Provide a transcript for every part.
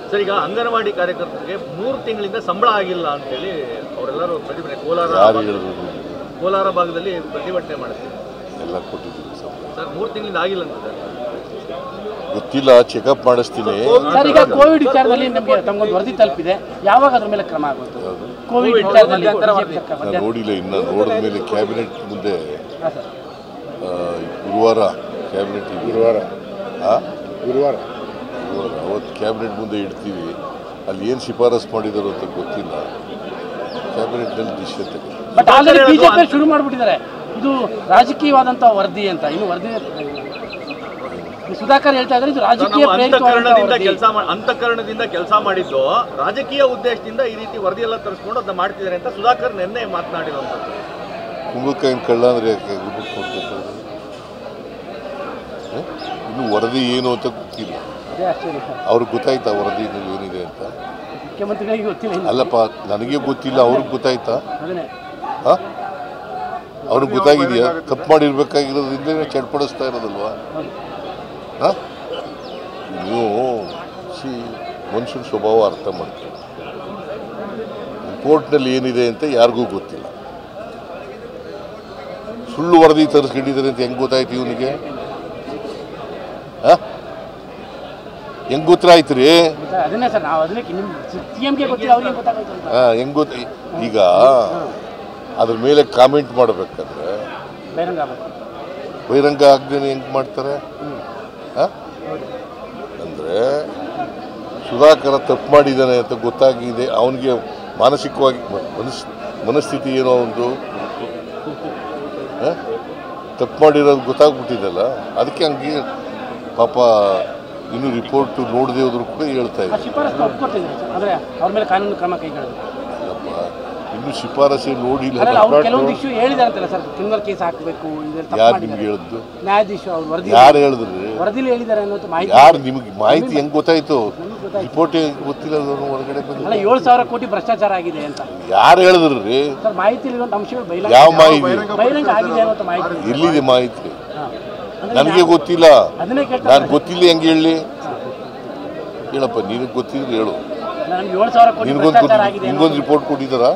Sir, ಈಗ ಅಂಗನವಾಡಿ ಕಾರ್ಯಕರ್ತರಿಗೆ 3 ತಿಂಗಳಿಂದ ಸಂಬಳ ಆಗಿಲ್ಲ ಅಂತೇಳಿ ಅವರೆಲ್ಲರೂ ಪ್ರತಿಭಟನೆ ಕೋಲಾರ ಭಾಗದಲ್ಲಿ ಪ್ರತಿಭಟನೆ ಮಾಡ್ತಾರೆ. ಎಲ್ಲ ಕೊಟ್ಟಿದ್ದೀವಿ ಸರ್, 3 ತಿಂಗಳಿಂದ ಆಗಿಲ್ಲ ಅಂತ ಗೊತ್ತಿಲ್ಲ, ಚೆಕಪ್ ಮಾಡಿಸ್ತೀನಿ. ಸರ್, ಈಗ ಕೋವಿಡ್ ವಿಚಾರದಲ್ಲಿ ನಮಗೆ ತಮಗೊಂದು ವರದಿ ತಲುಪಿದೆ, ಯಾವಾಗ ಅದ್ರ ಮೇಲೆ ಕ್ರಮ ಆಗುತ್ತೆ? ಕೋವಿಡ್ ವಿಚಾರದಲ್ಲಿ ನೋಡಿಲ್ಲ, ಇನ್ನು ನೋಡಿದ ಮೇಲೆ ಕ್ಯಾಬಿನೆಟ್ ಮುಂದೆ ಗುರುವಾರ ಕ್ಯಾಬಿನೆಟ್ ಗುರುವಾರ ಅವತ್ತು ಕ್ಯಾಬಿನೆಟ್ ಮುಂದೆ ಇಡ್ತೀವಿ. ಅಲ್ಲಿ ಏನು ಶಿಫಾರಸು ಮಾಡಿದಾರೋ ಅಂತ ಗೊತ್ತಿಲ್ಲ. ಕ್ಯಾಬಿನೆಟ್ನಲ್ಲಿ ಡಿಸಿಷನ್ ತೆಗೆದು ಬಟ್ ಆಲ್ರೆಡಿ ಬಿಜೆಪಿ ಶುರು ಮಾಡಿಬಿಟ್ಟಿದ್ದಾರೆ, ಇದು ರಾಜಕೀಯವಾದಂಥ ವರದಿ ಅಂತ. ಇನ್ನು ವರದಿ ಸುಧಾಕರ್ ಹೇಳ್ತಾ ಇದ್ದಾರೆ, ಇದು ರಾಜಕೀಯ ಅಂತಃಕರಣದಿಂದ ಕೆಲಸ ಮಾಡಿದ್ದು ರಾಜಕೀಯ ಉದ್ದೇಶದಿಂದ ಈ ರೀತಿ ವರದಿ ಎಲ್ಲ ತರಿಸ್ಕೊಂಡು ಅದನ್ನ ಮಾಡ್ತಿದ್ದಾರೆ ಅಂತ ಸುಧಾಕರ್ ನಿನ್ನೆ ಮಾತನಾಡಿರುವಂಥದ್ದು. ಕುಂಬಳಕಾಯಿನ ಕಳ್ಳ ಅಂದ್ರೆ ಯಾಕೆ ಕೊಡ್ತಾರೆ? ಇನ್ನು ವರದಿ ಏನು ಅಂತ ಗೊತ್ತಿಲ್ಲ. ಅವ್ರಿಗೆ ಗೊತ್ತಾಯ್ತಾ ವರದಿ ಏನಿದೆ ಅಂತ? ಮುಖ್ಯಮಂತ್ರಿಗಳಿಗೆ ಗೊತ್ತಿಲ್ಲ. ಅಲ್ಲಪ್ಪ, ನನಗೆ ಗೊತ್ತಿಲ್ಲ, ಅವ್ರಿಗೆ ಗೊತ್ತಾಯ್ತಾ? ಅವ್ರಿಗೆ ಗೊತ್ತಾಗಿದೆಯಾ? ತಪ್ಪು ಮಾಡಿರ್ಬೇಕಾಗಿರೋದ್ರಿಂದ ಚಡ್ಪಡಿಸ್ತಾ ಇರೋದಲ್ವಾ? ನೀವು ಮನುಷ್ಯನ ಸ್ವಭಾವ ಅರ್ಥ ಮಾಡ್ತೀವಿ. ರಿಪೋರ್ಟ್ನಲ್ಲಿ ಏನಿದೆ ಅಂತ ಯಾರಿಗೂ ಗೊತ್ತಿಲ್ಲ. ಸುಳ್ಳು ವರದಿ ತರಿಸ್ಕೊಂಡಿದ್ದಾರೆ ಅಂತ ಹೆಂಗೆ ಗೊತ್ತಾಯ್ತು ಇವನಿಗೆ? ಹೆಂಗೆ ಗೊತ್ತಾಯ್ತು ರೀ? ಹೆಂಗೆ ಗೊತ್ತ? ಈಗ ಅದ್ರ ಮೇಲೆ ಕಾಮೆಂಟ್ ಮಾಡಬೇಕಾದ್ರೆ ಬಹಿರಂಗ ಆಗದೇನೆ ಹೆಂಗೆ ಮಾಡ್ತಾರೆ? ಅಂದರೆ ಸುಧಾಕರ ತಪ್ಪು ಮಾಡಿದ್ದಾನೆ ಅಂತ ಗೊತ್ತಾಗಿದೆ, ಅವನಿಗೆ ಮಾನಸಿಕವಾಗಿ ಮನಸ್ಥಿತಿ ಏನೋ ಒಂದು ತಪ್ಪು ಮಾಡಿರೋದು ಗೊತ್ತಾಗ್ಬಿಟ್ಟಿದೆಲ್ಲ, ಅದಕ್ಕೆ ಹಂಗೆ ಪಾಪ ಇನ್ನು ರಿಪೋರ್ಟ್ ನೋಡದೆ ಹೋದ್ರು ಕೂಡ ಹೇಳ್ತಾ ಇದ್ದಾರೆ. ಇನ್ನು ಶಿಫಾರಸೆ ನೋಡಿಲ್ಲ. ಯಾರು ನಿಮ್ಗೆ ಹೇಳಿದ್ದು? ಯಾರು ಹೇಳಿದ್ರಿ? ಯಾರು ನಿಮ್ಗೆ ಮಾಹಿತಿ ಹೆಂಗ್ ಗೊತ್ತಾಯ್ತು? ರಿಪೋರ್ಟ್ ಗೊತ್ತಿಲ್ಲ, ಹೊರಗಡೆ ಬಂದು 7,000 ಕೋಟಿ ಭ್ರಷ್ಟಾಚಾರ ಆಗಿದೆ ಅಂತ ಯಾರು ಹೇಳಿದ್ರಿ? ಯಾವ ಮಾಹಿತಿ? ಎಲ್ಲಿದೆ ಮಾಹಿತಿ? ನನಗೆ ಗೊತ್ತಿಲ್ಲ. ನಾನು ಗೊತ್ತಿಲ್ಲ ಹೆಂಗೆ ಹೇಳಿ? ಹೇಳಪ್ಪ, ನಿನಗೆ ಗೊತ್ತಿದ್ರೆ ಹೇಳು. ನಿನ್ಗೊಂದು ರಿಪೋರ್ಟ್ ಕೊಟ್ಟಿದ್ದಾರಾ?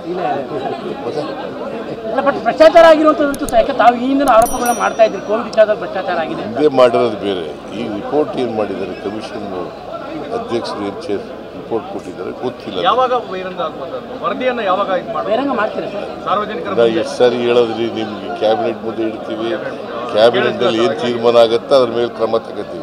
ಭ್ರಷ್ಟಾಚಾರ ಆಗಿರುವಂತದ್ದು ಯಾಕೆ ತಾವು ಈ ಹಿಂದಿನ ಆರೋಪಗಳನ್ನ ಮಾಡ್ತಾ ಇದ್ರಿ? ಕೋವಿಡ್ ವಿಚಾರದಲ್ಲಿ ಭ್ರಷ್ಟಾಚಾರ ಆಗಿದೆ ಹಿಂದೆ ಮಾಡಿರೋದು ಬೇರೆ. ಈ ರಿಪೋರ್ಟ್ ಏನು ಮಾಡಿದ್ದಾರೆ ಕಮಿಷನ್ ಅಧ್ಯಕ್ಷರು ಏನು ರಿಪೋರ್ಟ್ ಕೊಟ್ಟಿದ್ದಾರೆ ಗೊತ್ತಿಲ್ಲ. ಯಾವಾಗ ವರದಿಯನ್ನ ಯಾವಾಗ ಬಹಿರಂಗ ಮಾಡ್ತೀರಾ ಸರ್? ಸಾರ್ವಜನಿಕರ ಎಷ್ಟು ಸಾರಿ ಹೇಳೋದ್ರಿ ನಿಮ್ಗೆ? ಕ್ಯಾಬಿನೆಟ್ ಮುಂದೆ ಇಡ್ತೀವಿ, ಕ್ಯಾಬಿನೆಟ್ನಲ್ಲಿ ಏನು ತೀರ್ಮಾನ ಆಗುತ್ತೋ ಅದ್ರ ಮೇಲೆ ಕ್ರಮ ತಗೋತೀವಿ.